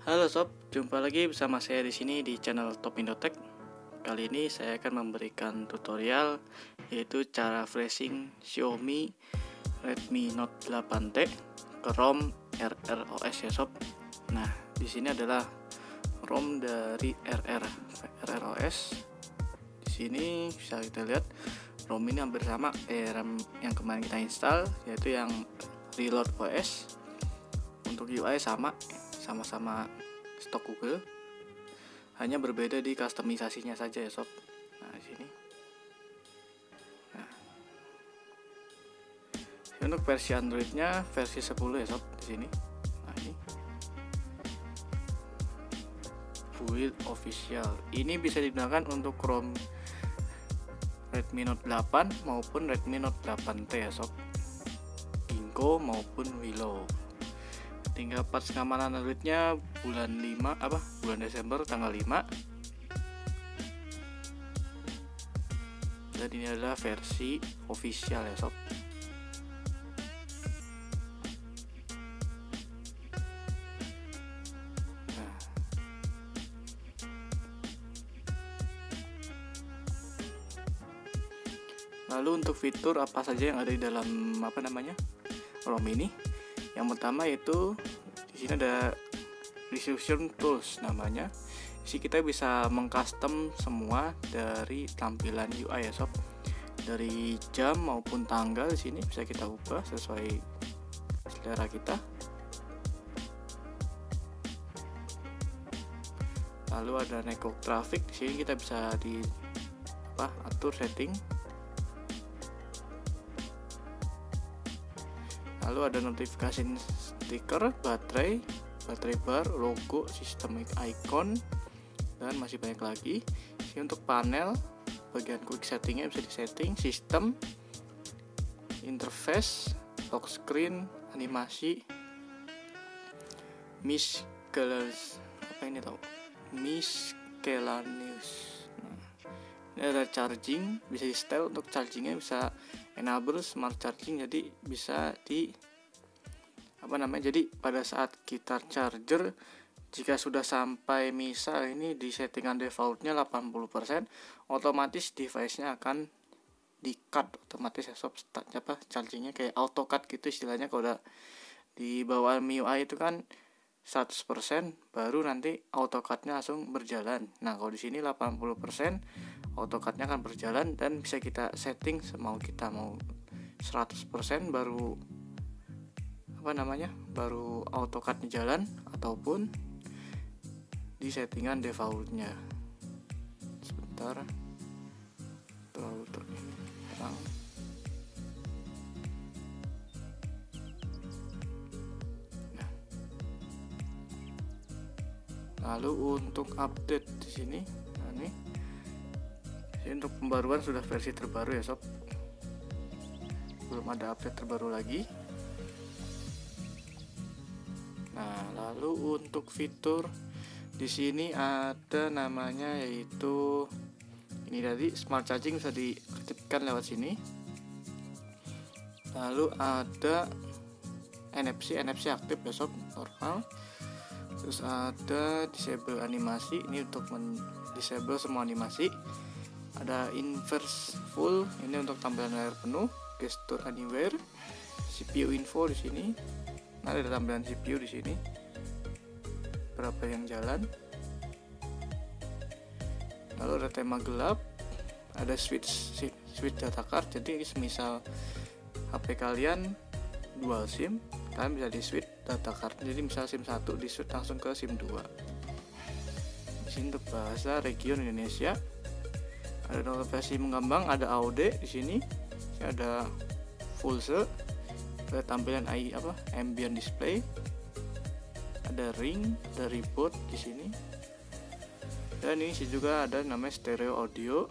Halo sob, jumpa lagi bersama saya di sini di channel Top Indotech. Kali ini saya akan memberikan tutorial yaitu cara flashing Xiaomi Redmi Note 8T ke ROM RROS ya sob. Nah, di sini adalah ROM dari RROS. Di sini bisa kita lihat ROM ini hampir sama RAM yang kemarin kita install, yaitu yang Reload OS. Untuk UI sama-sama stok Google, hanya berbeda di customisasinya saja ya sob. Nah, di sini. Nah, untuk versi Androidnya versi 10 ya sob di sini. Nah, ini Build Official. Ini bisa digunakan untuk ROM Redmi Note 8 maupun Redmi Note 8T ya sob, Ginkgo maupun Willow. Tinggal patch keamanan Androidnya bulan Desember tanggal 5. Dan ini adalah versi official ya sob. Nah, lalu untuk fitur apa saja yang ada di dalam ROM ini? Yang pertama yaitu di sini ada Resolution Tools namanya. Di sini kita bisa mengcustom semua dari tampilan UI ya sob. Dari jam maupun tanggal di sini bisa kita ubah sesuai selera kita. Lalu ada network traffic, di sini kita bisa atur setting. Lalu ada notification stiker, baterai bar, logo, sistem icon, dan masih banyak lagi. Ini untuk panel, bagian quick settingnya bisa disetting, sistem, interface, lock screen, animasi, miscellaneous. Nah, ini ada charging, bisa di setel untuk chargingnya, bisa enable smart charging, jadi bisa jadi pada saat kita charger, jika sudah sampai misal ini di settingan defaultnya 80%, otomatis device-nya akan di cut otomatis ya sob, chargingnya kayak auto cut gitu istilahnya. Kalau udah di bawah MIUI itu kan 100%, baru nanti auto cut-nya langsung berjalan. Nah, kalau di sini 80% auto cut-nya akan berjalan, dan bisa kita setting semau kita, mau 100% baru auto cut-nya jalan, ataupun di settingan defaultnya. Sebentar, terlalu terang. Nah, lalu untuk update di sini, ini untuk pembaruan sudah versi terbaru ya sob, belum ada update terbaru lagi. Nah, lalu untuk fitur di sini ada namanya, yaitu ini tadi smart charging, bisa diaktifkan lewat sini. Lalu ada NFC aktif ya sob, normal. Terus ada disable animasi, ini untuk disable semua animasi. Ada inverse full, ini untuk tampilan layar penuh. Gesture anywhere, CPU info di sini. Nah, ada tampilan CPU di sini, berapa yang jalan. Lalu ada tema gelap, ada switch data card. Jadi misal HP kalian dual SIM, kalian bisa di switch data card. Jadi misal SIM 1 di switch langsung ke SIM 2. Di sini untuk bahasa region Indonesia. Ada notifikasi mengambang, ada AUD di sini. Ada full set, ada tampilan ambient display, ada ring, ada reboot di sini. Dan ini juga ada namanya stereo audio,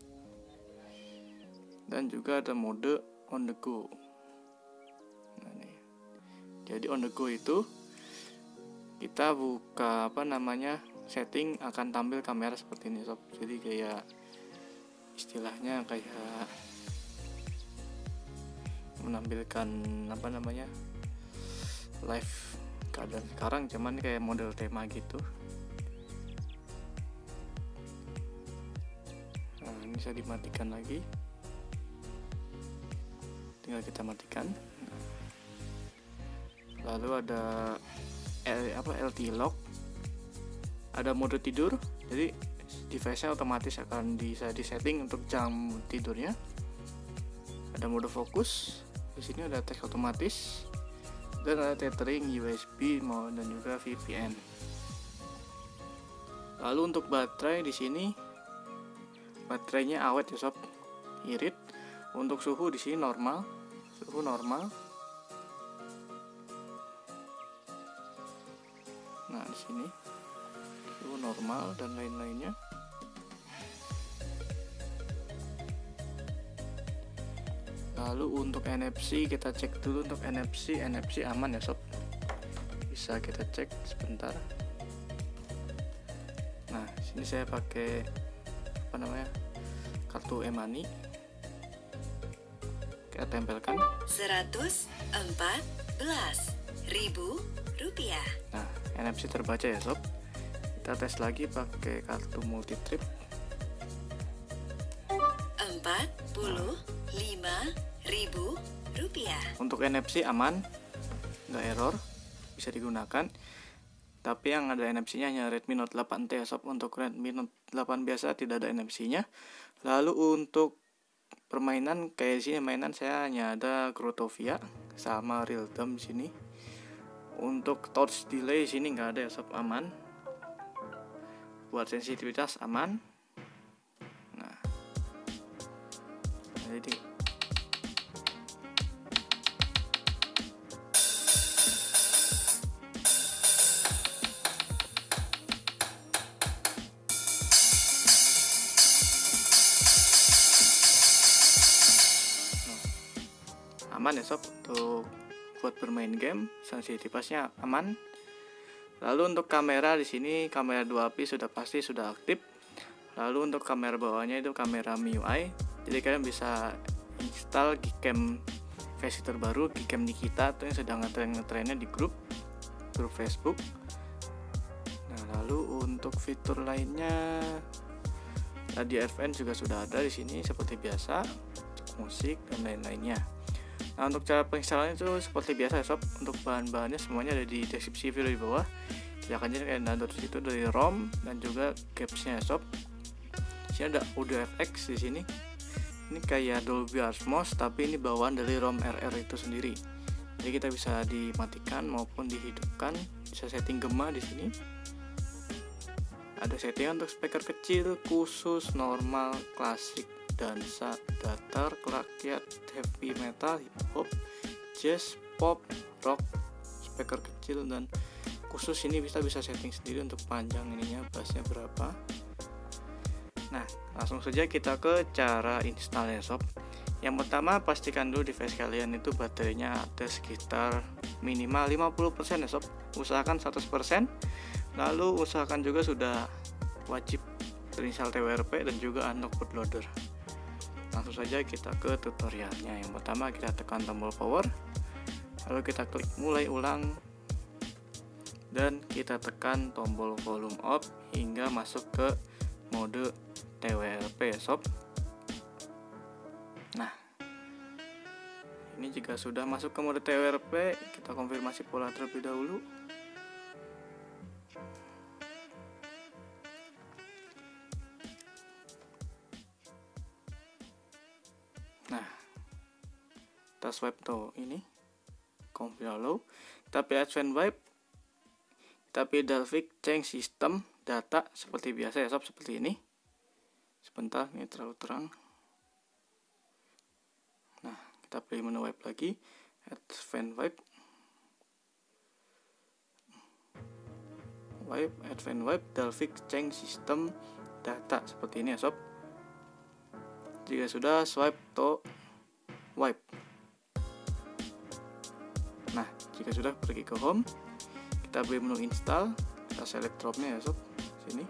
dan juga ada mode on the go. Nah, nih. Jadi on the go itu kita buka setting, akan tampil kamera seperti ini sob. Jadi kayak istilahnya kayak menampilkan live keadaan sekarang, cuman kayak model tema gitu. Nah, ini bisa dimatikan lagi, tinggal kita matikan. Lalu ada LT lock, ada mode tidur, jadi device-nya otomatis akan bisa disetting untuk jam tidurnya. Ada mode fokus, di sini ada teks otomatis, dan ada tethering USB dan juga VPN. Lalu untuk baterai di sini baterainya awet ya sob, irit. Untuk suhu di sini normal, suhu normal. Nah, di sini suhu normal dan lain-lainnya. Lalu untuk NFC kita cek dulu. Untuk NFC aman ya sob, bisa kita cek sebentar. Nah, sini saya pakai kartu e-money, kita tempelkan 114.000 rupiah. Nah, NFC terbaca ya sob. Kita tes lagi pakai kartu multitrip 45.000 rupiah. Untuk NFC aman, nggak error, bisa digunakan. Tapi yang ada NFC-nya hanya Redmi Note 8T ya sob. Untuk Redmi Note 8 biasa tidak ada NFC-nya. Lalu untuk permainan kayak di sini, mainan saya hanya ada Grottovia sama Real Time di sini. Untuk touch delay sini nggak ada ya sob, aman. Buat sensitivitas aman. Nah, jadi aman ya sob. Untuk buat bermain game, sensitivitasnya aman. Lalu untuk kamera di sini, kamera 2 sudah pasti sudah aktif. Lalu untuk kamera bawahnya itu kamera MIUI. Jadi kalian bisa install Gcam versi terbaru, Gcam Nikita itu yang sedang ngetrennya di grup Facebook. Nah, lalu untuk fitur lainnya, radio FM juga sudah ada di sini seperti biasa, musik dan lain-lainnya. Nah, untuk cara penginstalannya itu seperti biasa ya sob. Untuk bahan-bahannya semuanya ada di deskripsi video di bawah. Silakan aja kalian download itu dari ROM dan juga capsnya ya sob. Di sini ada audio FX di sini. Ini kayak Dolby Atmos tapi ini bawaan dari ROM RR itu sendiri. Jadi kita bisa dimatikan maupun dihidupkan. Bisa setting gema di sini. Ada settingan untuk speaker kecil, khusus, normal, klasik, dansa, datar, rakyat, heavy metal, hip hop, jazz, pop, rock, speaker kecil dan khusus. Ini bisa setting sendiri untuk panjang ininya, bassnya berapa. Nah, langsung saja kita ke cara install ya sob. Yang pertama, pastikan dulu device kalian itu baterainya ada sekitar minimal 50% ya sob. Usahakan 100%. Lalu usahakan juga sudah wajib terinstall TWRP dan juga unlock bootloader. Langsung saja kita ke tutorialnya. Yang pertama kita tekan tombol power, lalu kita klik mulai ulang dan kita tekan tombol volume up hingga masuk ke mode TWRP sob. Nah, ini jika sudah masuk ke mode TWRP, kita konfirmasi pola terlebih dahulu. Nah, kita swipe tuh ini configure low, kita pilih advance wipe, kita pilih Dalvik change system data seperti biasa ya sob, seperti ini. Sebentar, ini terlalu terang. Nah, kita pilih menu wipe lagi, advance advance wipe Dalvik change system data seperti ini ya sob. Jika sudah, swipe to wipe. Nah, jika sudah, pergi ke home, kita pilih menu install, kita select ROM-nya ya sob, sini.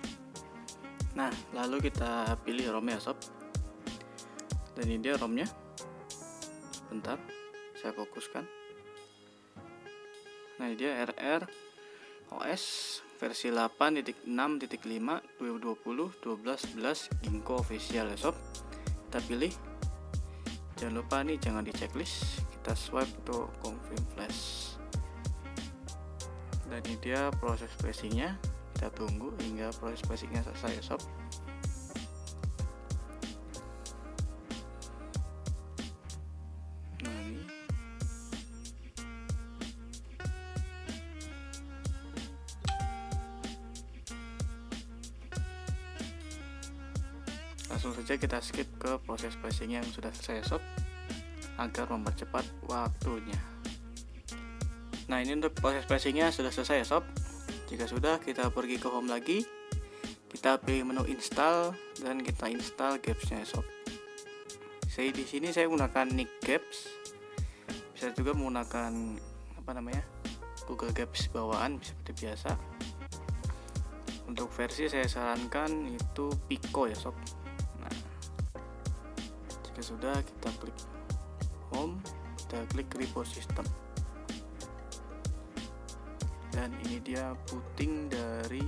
Nah, lalu kita pilih ROM ya sob. Dan ini dia ROM-nya. bentar saya fokuskan. Nah, ini dia RR OS versi 8.6.5 2020 12.11 Ginkgo official ya sob. Kita pilih, jangan lupa nih jangan di checklist, kita swipe untuk confirm flash. Dan ini dia proses flashingnya, kita tunggu hingga proses flashingnya selesai ya sob. Langsung saja kita skip ke proses flashing yang sudah selesai sob, agar mempercepat waktunya. Nah, ini untuk proses flashingnya sudah selesai sob. Jika sudah, kita pergi ke home lagi, kita pilih menu install dan kita install Gapps-nya sob. Saya di sini saya menggunakan Nick Gapps, bisa juga menggunakan Google Gapps bawaan seperti biasa. Untuk versi saya sarankan itu Pico ya sob. Sudah, kita klik home, kita klik reboot system, dan ini dia booting dari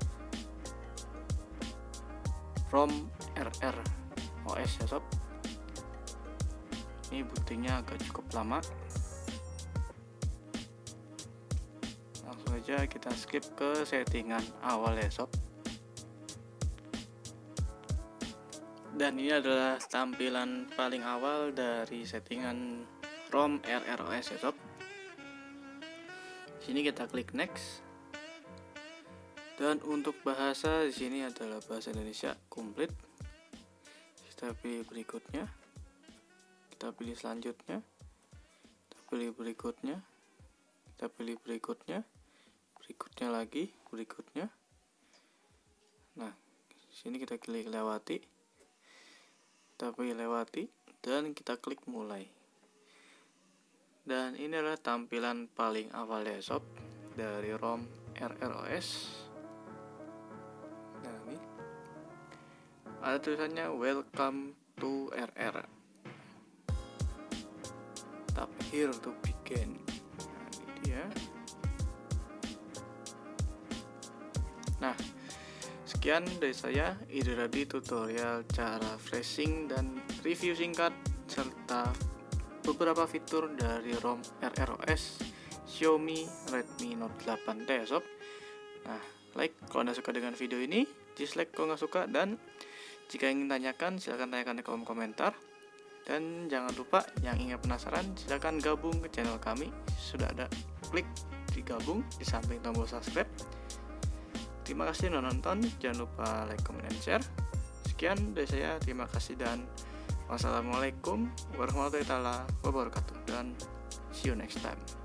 ROM RR OS ya sob. Ini bootingnya agak cukup lama. Langsung aja kita skip ke settingan awal ya sob. Dan ini adalah tampilan paling awal dari settingan ROM RROS ya sob. Sini kita klik next. Dan untuk bahasa di sini adalah bahasa Indonesia komplit. Kita pilih berikutnya. Kita pilih selanjutnya. Kita pilih berikutnya. Kita pilih berikutnya. Berikutnya lagi, berikutnya. Nah, sini kita klik lewati. Kita pilih lewati dan kita klik mulai. Dan ini adalah tampilan paling awal ya sob dari ROM RROS. Nah, ini ada tulisannya welcome to RR. Tap here to begin. Nah, ini dia. Nah, sekian dari saya, ini tadi tutorial cara flashing dan review singkat serta beberapa fitur dari ROM RROS Xiaomi Redmi Note 8T ya sob. Nah, like kalau Anda suka dengan video ini, dislike kalau nggak suka, dan jika ingin tanyakan silahkan tanyakan di kolom komentar. Dan jangan lupa yang ingin penasaran silahkan gabung ke channel kami, sudah ada klik di gabung di samping tombol subscribe. Terima kasih sudah nonton, jangan lupa like, comment, dan share. Sekian dari saya, terima kasih dan wassalamualaikum warahmatullahi wabarakatuh, dan see you next time.